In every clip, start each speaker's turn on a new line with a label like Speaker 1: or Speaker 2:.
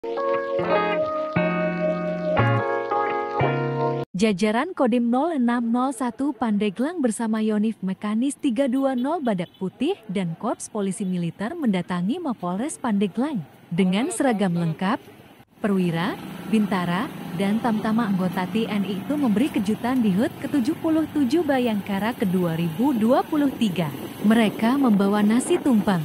Speaker 1: Jajaran Kodim 0601 Pandeglang bersama Yonif Mekanis 320 Badak Putih dan Korps Polisi Militer mendatangi Mapolres Pandeglang dengan seragam lengkap. Perwira, Bintara, dan tamtama anggota TNI itu memberi kejutan di HUT ke-77 Bayangkara ke-2023. Mereka membawa nasi tumpang.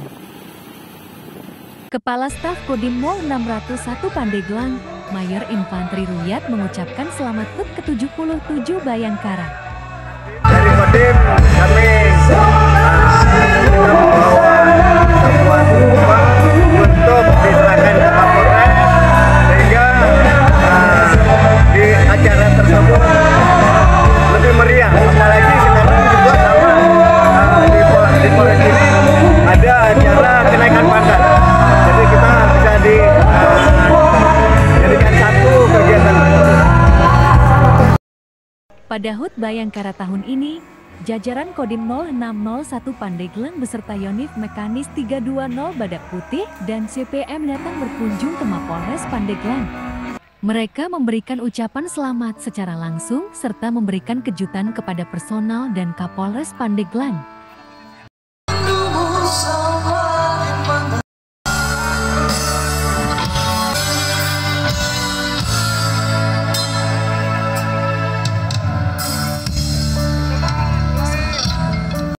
Speaker 1: Kepala Staf Kodim 0601 Pandeglang, Mayor Infantri Ruyat mengucapkan selamat HUT ke-77 Bayangkara.
Speaker 2: Dari Kodim kami membawa semua tumpang untuk diserahkan ke Kapolres sehingga di acara tersebut lebih meriah. Apalagi sekarang juga sama di Polres ini ada acara kenaikan pangkat. Jadi kita bisa dijadikan satu kegiatan.
Speaker 1: Pada HUT Bayangkara tahun ini, jajaran Kodim 0601 Pandeglang beserta Yonif Mekanis 320 Badak Putih dan CPM datang berkunjung ke Mapolres Pandeglang. Mereka memberikan ucapan selamat secara langsung serta memberikan kejutan kepada personal dan Kapolres Pandeglang.